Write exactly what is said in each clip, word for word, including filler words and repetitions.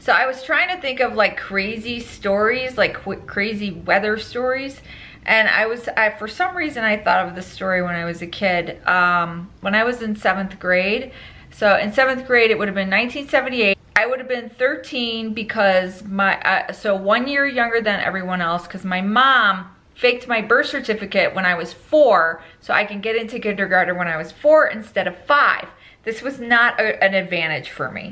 So I was trying to think of like crazy stories, like crazy weather stories. And I was, I, for some reason, I thought of this story when I was a kid. Um, when I was in seventh grade, so in seventh grade, it would have been nineteen seventy-eight. I would have been thirteen because my, uh, so one year younger than everyone else, because my mom faked my birth certificate when I was four, so I can get into kindergarten when I was four instead of five. This was not a, an advantage for me.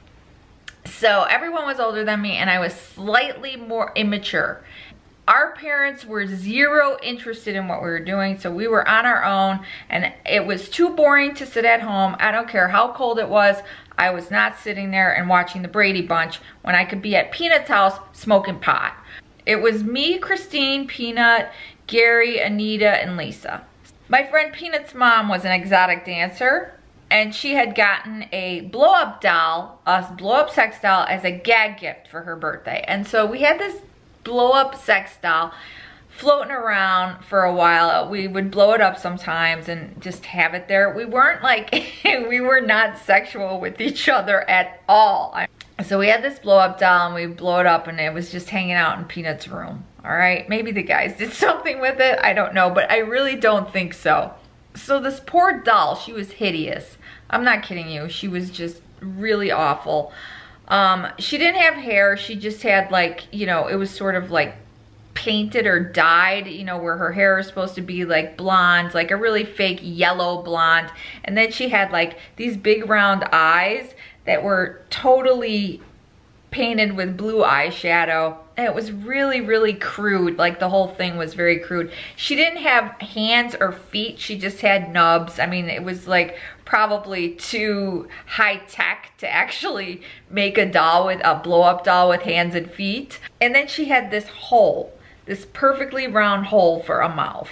So everyone was older than me, and I was slightly more immature. Our parents were zero interested in what we were doing, so we were on our own, and it was too boring to sit at home. I don't care how cold it was. I was not sitting there and watching the Brady Bunch when I could be at Peanut's house smoking pot. It was me, Christine, Peanut, Gary, Anita, and Lisa. My friend Peanut's mom was an exotic dancer, and she had gotten a blow-up doll, a blow-up sex doll, as a gag gift for her birthday. And so we had this blow-up sex doll floating around for a while. We would blow it up sometimes and just have it there. We weren't like, we were not sexual with each other at all. So we had this blow-up doll, and we blow it up, and it was just hanging out in Peanut's room. All right, maybe the guys did something with it, I don't know, but I really don't think so. So this poor doll, she was hideous. I'm not kidding you, she was just really awful. Um, she didn't have hair, she just had like, you know, it was sort of like painted or dyed, you know, where her hair is supposed to be like blonde, like a really fake yellow blonde. And then she had like these big round eyes that were totally painted with blue eyeshadow. And it was really, really crude. Like the whole thing was very crude. She didn't have hands or feet. She just had nubs. I mean, it was like probably too high tech to actually make a doll with a blow up doll with hands and feet. And then she had this hole, this perfectly round hole for a mouth.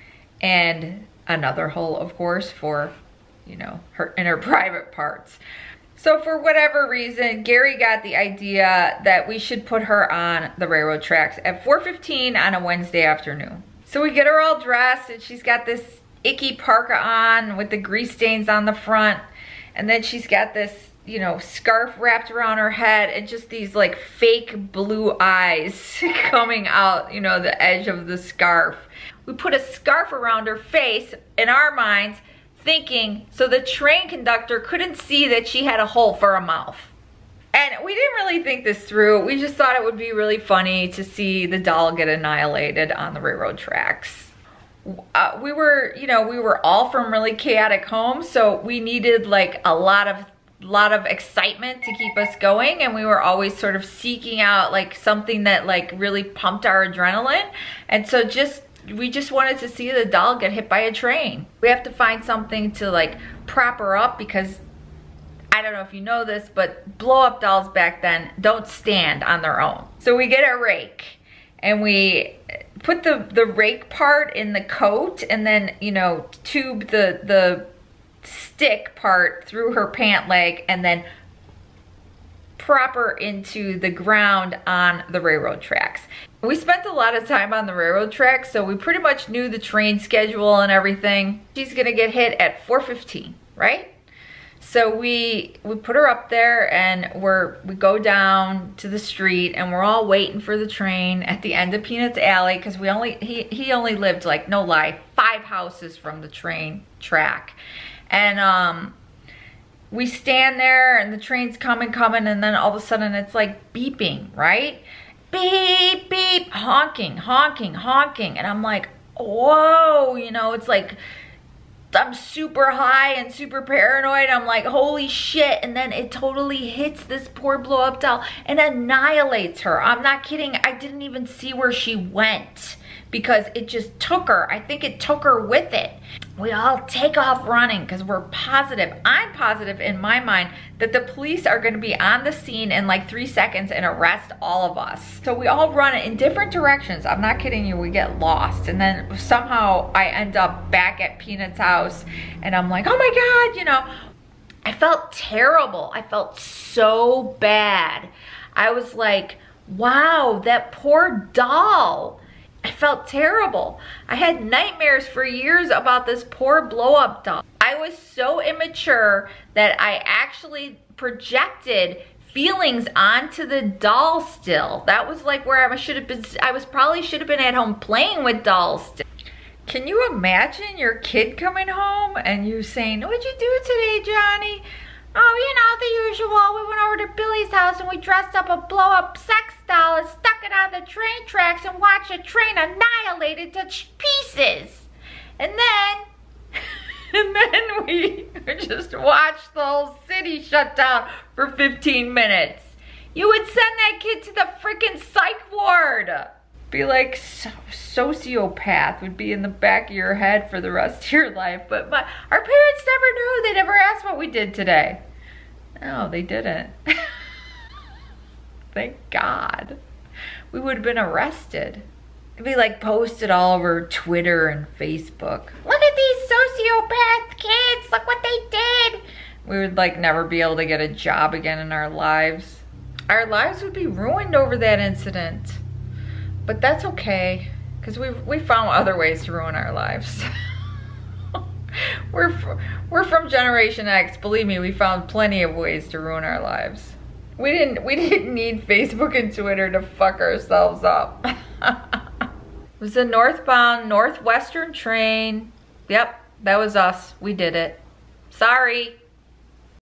And another hole, of course, for, you know, her in her private parts. So for whatever reason, Gary got the idea that we should put her on the railroad tracks at four fifteen on a Wednesday afternoon. So we get her all dressed, and she's got this icky parka on with the grease stains on the front. And then she's got this, you know, scarf wrapped around her head, and just these like fake blue eyes coming out, you know, the edge of the scarf. We put a scarf around her face, in our minds, thinking so the train conductor couldn't see that she had a hole for a mouth. And we didn't really think this through. We just thought it would be really funny to see the doll get annihilated on the railroad tracks. Uh, we were, you know, we were all from really chaotic homes, so we needed like a lot of lot of excitement to keep us going, and we were always sort of seeking out like something that like really pumped our adrenaline. And so just we just wanted to see the doll get hit by a train. We have to find something to like prop her up, because I don't know if you know this, but blow up dolls back then don't stand on their own. So we get a rake, and we put the, the rake part in the coat, and then, you know, tube the, the stick part through her pant leg, and then prop her into the ground on the railroad tracks. We spent a lot of time on the railroad tracks, so we pretty much knew the train schedule and everything. She's gonna get hit at four fifteen, right? So we we put her up there, and we're we go down to the street, and we're all waiting for the train at the end of Peanut's alley, because we only he he only lived, like, no lie, five houses from the train track. And um we stand there, and the train's coming, coming, and then all of a sudden it's like beeping, right? Beep, beep, honking, honking, honking. And I'm like, whoa, you know, it's like, I'm super high and super paranoid. I'm like, holy shit. And then it totally hits this poor blow up doll and annihilates her. I'm not kidding. I didn't even see where she went, because it just took her. I think it took her with it. We all take off running, because we're positive, I'm positive in my mind, that the police are gonna be on the scene in like three seconds and arrest all of us. So we all run in different directions. I'm not kidding you, we get lost. And then somehow I end up back at Peanut's house, and I'm like, oh my God, you know, I felt terrible. I felt so bad. I was like, wow, that poor doll. I felt terrible. I had nightmares for years about this poor blow-up doll. I was so immature that I actually projected feelings onto the doll still. That was like where I should have been, I was probably should have been at home playing with dolls still. Can you imagine your kid coming home and you saying, what'd you do today, Johnny? Oh, you know, the usual. We went over to Billy's house and we dressed up a blow-up sex doll and stuck it on the train tracks and watched a train annihilated to pieces. And then, and then we just watched the whole city shut down for fifteen minutes. You would send that kid to the freaking psych ward. Be like, so, sociopath would be in the back of your head for the rest of your life. But my, our parents never knew. They never asked what we did today. No, they didn't. Thank God. We would have been arrested. It'd be like posted all over Twitter and Facebook. Look at these sociopath kids. Look what they did. We would like never be able to get a job again in our lives. Our lives would be ruined over that incident. But that's okay, because we we found other ways to ruin our lives. we're, we're from Generation X. Believe me, we found plenty of ways to ruin our lives. We didn't, we didn't need Facebook and Twitter to fuck ourselves up. It was a northbound Northwestern train. Yep, that was us. We did it. Sorry.